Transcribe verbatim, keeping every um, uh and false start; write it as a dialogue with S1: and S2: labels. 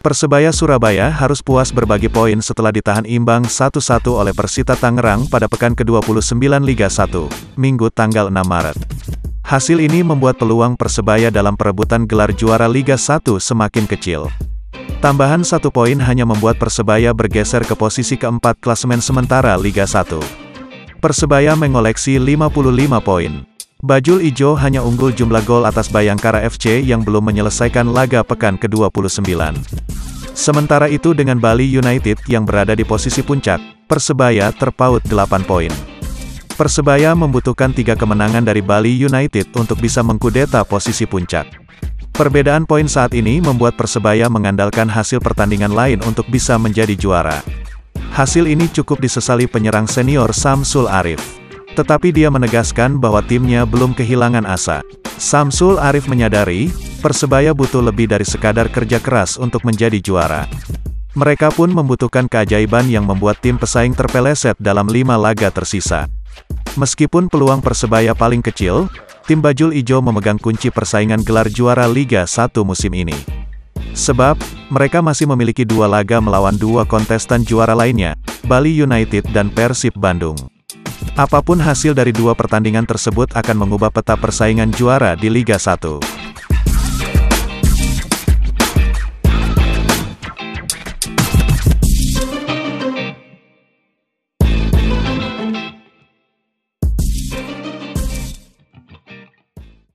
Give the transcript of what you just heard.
S1: Persebaya Surabaya harus puas berbagi poin setelah ditahan imbang satu satu oleh Persita Tangerang pada pekan ke dua puluh sembilan Liga satu, Minggu tanggal enam Maret. Hasil ini membuat peluang Persebaya dalam perebutan gelar juara Liga satu semakin kecil. Tambahan satu poin hanya membuat Persebaya bergeser ke posisi keempat klasemen sementara Liga satu. Persebaya mengoleksi lima puluh lima poin. Bajul Ijo hanya unggul jumlah gol atas Bayangkara F C yang belum menyelesaikan laga pekan ke dua puluh sembilan. Sementara itu dengan Bali United yang berada di posisi puncak, Persebaya terpaut delapan poin. Persebaya membutuhkan tiga kemenangan dari Bali United untuk bisa mengkudeta posisi puncak. Perbedaan poin saat ini membuat Persebaya mengandalkan hasil pertandingan lain untuk bisa menjadi juara. Hasil ini cukup disesali penyerang senior Samsul Arif. Tetapi dia menegaskan bahwa timnya belum kehilangan asa. Samsul Arif menyadari, Persebaya butuh lebih dari sekadar kerja keras untuk menjadi juara. Mereka pun membutuhkan keajaiban yang membuat tim pesaing terpeleset dalam lima laga tersisa. Meskipun peluang Persebaya paling kecil, tim Bajul Ijo memegang kunci persaingan gelar juara Liga satu musim ini. Sebab, mereka masih memiliki dua laga melawan dua kontestan juara lainnya, Bali United dan Persib Bandung. Apapun hasil dari dua pertandingan tersebut akan mengubah peta persaingan juara di Liga satu.